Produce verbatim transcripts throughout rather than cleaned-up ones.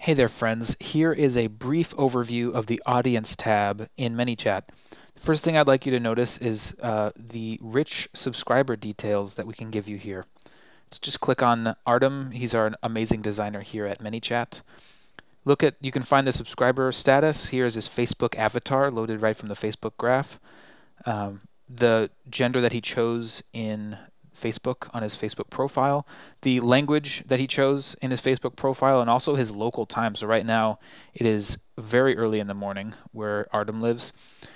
Hey there friends, here is a brief overview of the Audience tab in Manychat. The first thing I'd like you to notice is uh, the rich subscriber details that we can give you here. So just click on Artem, he's our amazing designer here at Manychat. Look at, you can find the subscriber status. Here is his Facebook avatar loaded right from the Facebook graph. Um, the gender that he chose in Facebook on his Facebook profile, the language that he chose in his Facebook profile, and also his local time. So right now it is very early in the morning where Artem lives.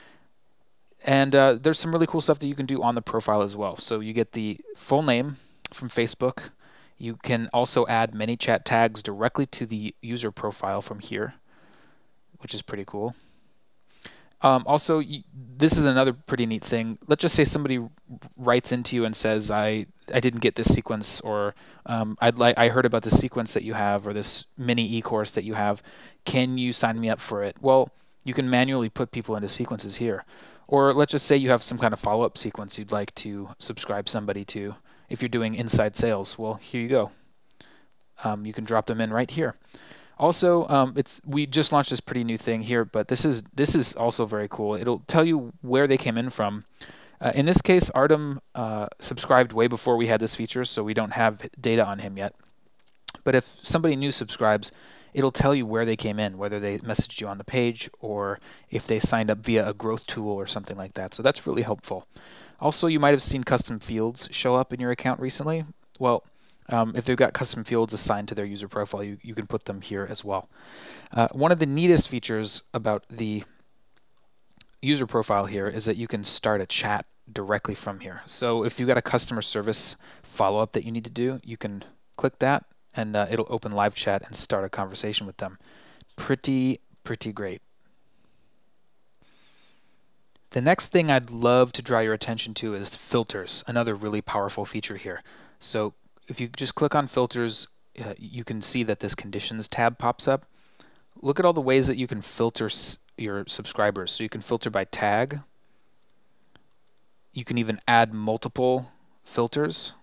And uh, there's some really cool stuff that you can do on the profile as well. So you get the full name from Facebook. You can also add Manychat tags directly to the user profile from here, which is pretty cool. Um, also, this is another pretty neat thing. Let's just say somebody writes into you and says, I, I didn't get this sequence, or um, I'd like, I heard about this sequence that you have, or this mini e-course that you have. Can you sign me up for it? Well, you can manually put people into sequences here. Or let's just say you have some kind of follow-up sequence you'd like to subscribe somebody to. If you're doing inside sales, well, here you go. Um, you can drop them in right here. Also, um, it's we just launched this pretty new thing here, but this is this is also very cool. It'll tell you where they came in from. Uh, in this case, Artem uh, subscribed way before we had this feature, so we don't have data on him yet. But if somebody new subscribes, it'll tell you where they came in, whether they messaged you on the page or if they signed up via a growth tool or something like that. So that's really helpful. Also, you might have seen custom fields show up in your account recently. Well, Um, if they've got custom fields assigned to their user profile, you, you can put them here as well. Uh, one of the neatest features about the user profile here is that you can start a chat directly from here. So if you've got a customer service follow-up that you need to do, you can click that and uh, it'll open live chat and start a conversation with them. Pretty, pretty great. The next thing I'd love to draw your attention to is filters, another really powerful feature here. So if you just click on filters, uh, you can see that this conditions tab pops up. Look at all the ways that you can filter s your subscribers. So you can filter by tag. You can even add multiple filters.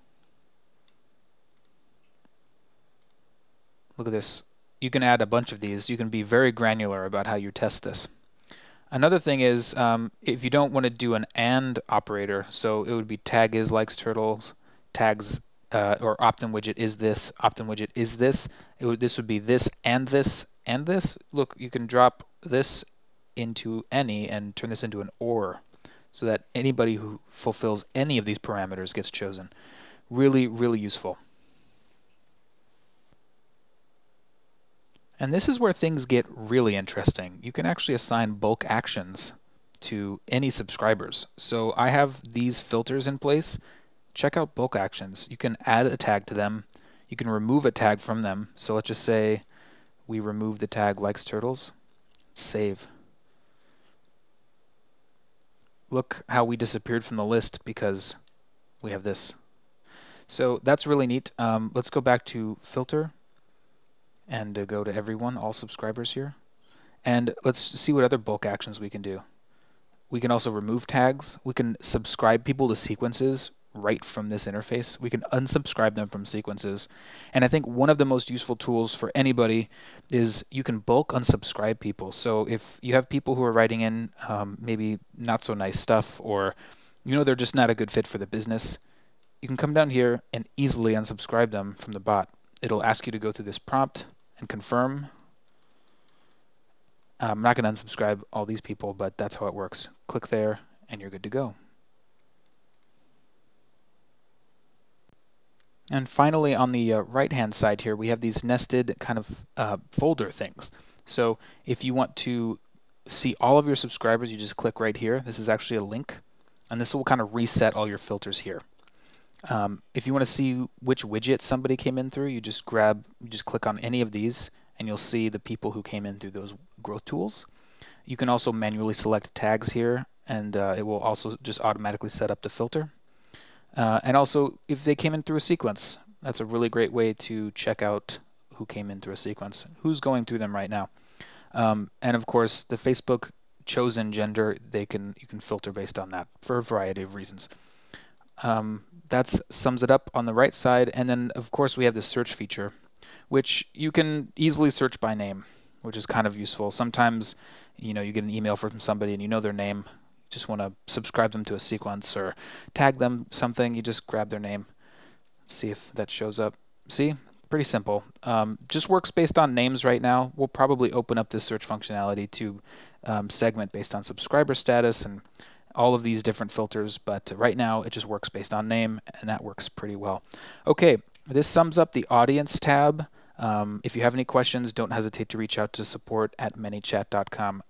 Look at this. You can add a bunch of these. You can be very granular about how you test this. Another thing is um, if you don't want to do an AND operator, so it would be tag is likes turtles, tags Uh, or opt-in widget is this, opt-in widget is this. It would, this would be this and this and this. Look, you can drop this into any and turn this into an or, so that anybody who fulfills any of these parameters gets chosen. Really, really useful. And this is where things get really interesting. You can actually assign bulk actions to any subscribers. So I have these filters in place. Check out bulk actions. You can add a tag to them. You can remove a tag from them. So let's just say we remove the tag likes turtles. Save. Look how we disappeared from the list because we have this. So that's really neat. Um, let's go back to filter and uh, go to everyone, all subscribers here. And let's see what other bulk actions we can do. We can also remove tags. We can subscribe people to sequences right from this interface. We can unsubscribe them from sequences. And I think one of the most useful tools for anybody is you can bulk unsubscribe people. So if you have people who are writing in um, maybe not so nice stuff, or you know they're just not a good fit for the business, you can come down here and easily unsubscribe them from the bot. It'll ask you to go through this prompt and confirm. I'm not going to unsubscribe all these people, but that's how it works. Click there and you're good to go. And finally, on the uh, right-hand side here, we have these nested kind of uh, folder things. So if you want to see all of your subscribers, you just click right here. This is actually a link, and this will kind of reset all your filters here. Um, if you want to see which widget somebody came in through, you just grab, you just click on any of these, and you'll see the people who came in through those growth tools. You can also manually select tags here, and uh, it will also just automatically set up the filter. Uh, and also, if they came in through a sequence, that's a really great way to check out who came in through a sequence, who's going through them right now. Um, and of course, the Facebook chosen gender, they can you can filter based on that for a variety of reasons. Um, that sums it up on the right side. And then, of course, we have the search feature, which you can easily search by name, which is kind of useful. Sometimes, you know, you get an email from somebody and you know their name. You just want to subscribe them to a sequence or tag them something. You just grab their name. Let's see if that shows up. See? Pretty simple. Um, just works based on names right now. We'll probably open up this search functionality to um, segment based on subscriber status and all of these different filters, but right now it just works based on name, and that works pretty well. Okay, this sums up the audience tab. Um, if you have any questions, don't hesitate to reach out to support at manychat dot com.